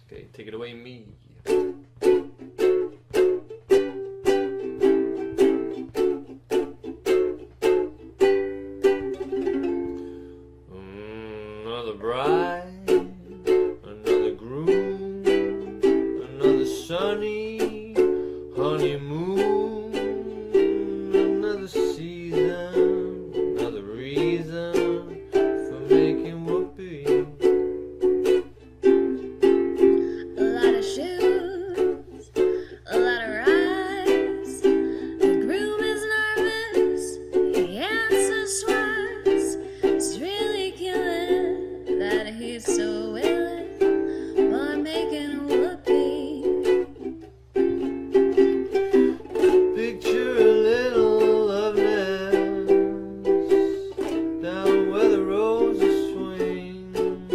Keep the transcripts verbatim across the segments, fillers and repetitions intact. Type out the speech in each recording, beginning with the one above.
Okay, take it away, me. Another bride, another groom, another sunny honeymoon, another season, another reason for making whoopee. A lot of shoes, a lot of rides. The groom is nervous, he answers twice. It's really killing that he's so willing for making whoopee. Picture a little love nest down where the roses swing.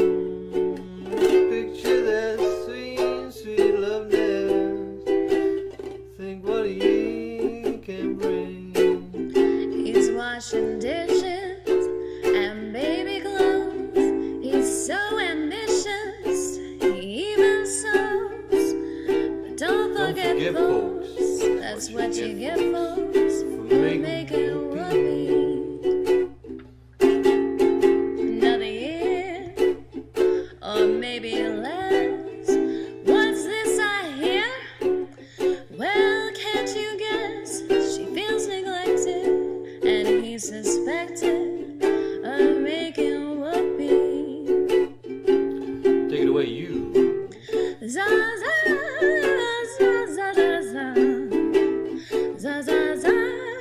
Picture that sweet, sweet love nest. Think what a year can bring. He's washing dishes and baby clothes. He's so ambitious, he even sews. But don't forget, forget, folks, folks, that's what you get, folks, for for making making whoopee. whoopee. Another year, or maybe less. What's this I hear? Well, can't you guess? She feels neglected, and he's suspected of making whoopee. Take it away, you. Za za za za za za za za za za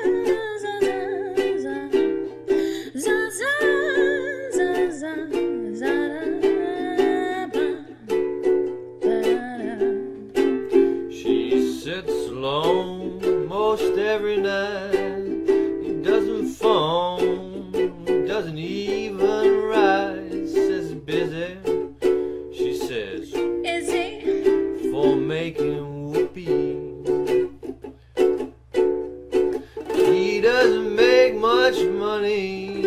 za za za za. She sits alone most every night. He doesn't phone, he doesn't even write. Says he's busy. She says, Is he? for making whoopee. He doesn't make much money,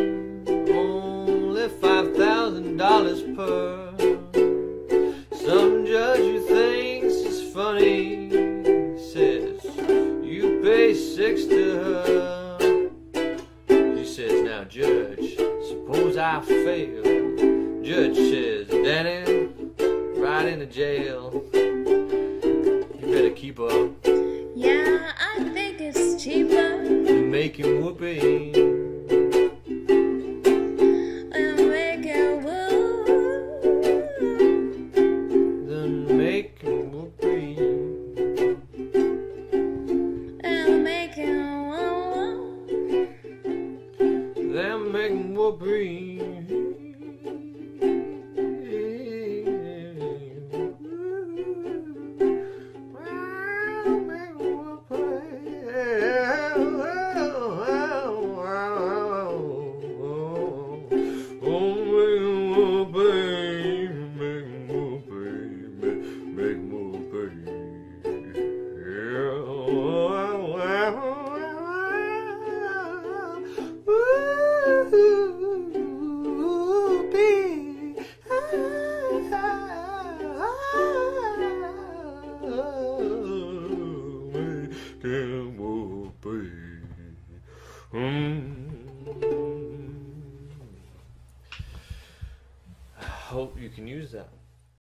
only five thousand dollars per. Some judge who thinks it's funny says, you pay six to her. She says, now judge, suppose I fail. Judge says, Danny, right into jail. You better keep up. Yeah, I think it's cheaper. Making whoopee. And making whoopee. Then making whoopee. And making whoopee. Then making whoopee. I hope you can use that.